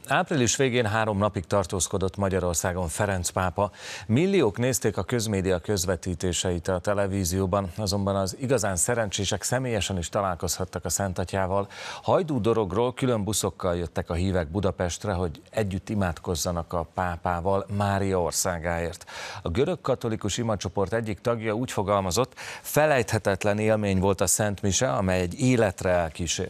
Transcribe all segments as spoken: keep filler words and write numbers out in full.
Április végén három napig tartózkodott Magyarországon Ferenc pápa. Milliók nézték a közmédia közvetítéseit a televízióban, azonban az igazán szerencsések személyesen is találkozhattak a Szentatyával. Hajdú-Dorogról külön buszokkal jöttek a hívek Budapestre, hogy együtt imádkozzanak a pápával Mária országáért. A görög katolikus imacsoport egyik tagja úgy fogalmazott, felejthetetlen élmény volt a Szent Mise, amely egy életre elkísér.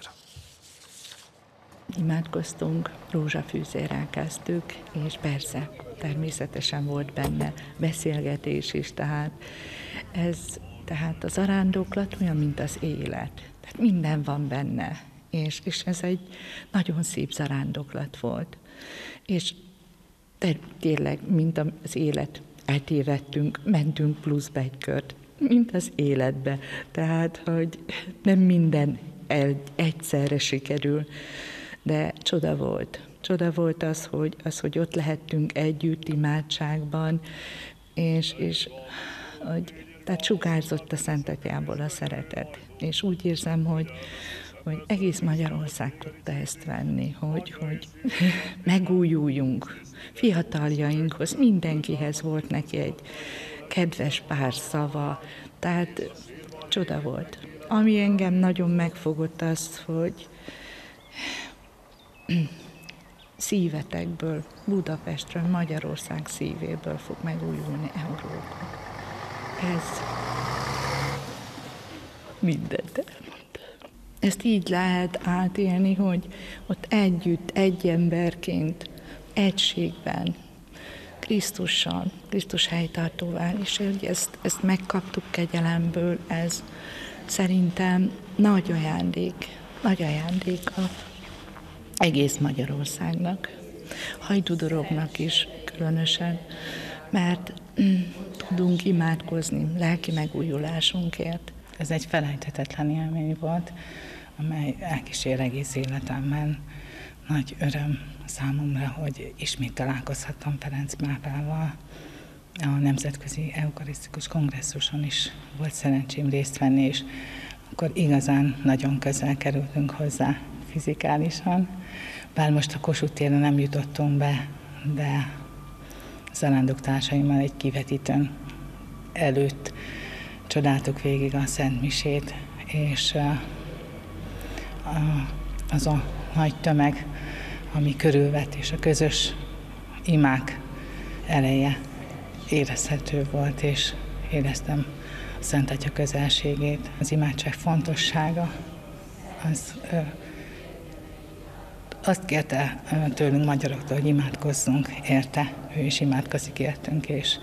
Imádkoztunk, rózsafűzérrel kezdtük, és persze, természetesen volt benne beszélgetés is, tehát ez, tehát a zarándoklat olyan, mint az élet. Tehát minden van benne, és, és ez egy nagyon szép zarándoklat volt. És tényleg, mint az élet, eltévedtünk, mentünk pluszba egy kört, mint az életbe. Tehát, hogy nem minden el, egyszerre sikerül, de csoda volt. Csoda volt az, hogy, az, hogy ott lehettünk együtt imádságban, és, és hogy, tehát sugárzott a Szentatyából a szeretet. És úgy érzem, hogy, hogy egész Magyarország tudta ezt venni, hogy, hogy megújuljunk fiataljainkhoz, mindenkihez volt neki egy kedves pár szava, tehát csoda volt. Ami engem nagyon megfogott az, hogy szívetekből, Budapestről, Magyarország szívéből fog megújulni Európa. Ez mindent elmond. Ezt így lehet átélni, hogy ott együtt, egy emberként, egységben, Krisztussal, Krisztus helytartóval, és hogy ezt, ezt megkaptuk kegyelemből, ez szerintem nagy ajándék, nagy ajándék a egész Magyarországnak, Hajdú-Dorognak is különösen, mert mm, tudunk imádkozni lelki megújulásunkért. Ez egy felejthetetlen élmény volt, amely elkísér egész életemben. Nagy öröm számomra, hogy ismét találkozhattam Ferenc pápával. A Nemzetközi Eukarisztikus Kongresszuson is volt szerencsém részt venni, és akkor igazán nagyon közel kerültünk hozzá fizikálisan. Bár most a Kossuth téren nem jutottunk be, de zarándok-társaimmal egy kivetítőn előtt csodáltuk végig a Szent Misét, és az a nagy tömeg, ami körülvett, és a közös imák eleje érezhető volt, és éreztem a Szent Atya közelségét, az imádság fontossága. Az, azt kérte tőlünk magyaroktól, hogy imádkozzunk érte, ő is imádkozik értünk, és,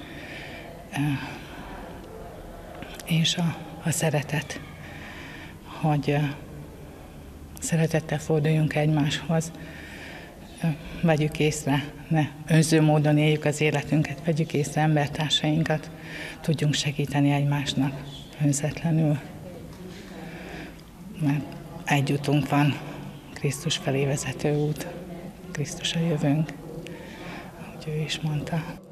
és a, a szeretet, hogy szeretettel forduljunk egymáshoz, vegyük észre, ne önző módon éljük az életünket, vegyük észre embertársainkat, tudjunk segíteni egymásnak önzetlenül, mert egy utunk van, Krisztus felé vezető út, Krisztus a jövőnk, ahogy ő is mondta.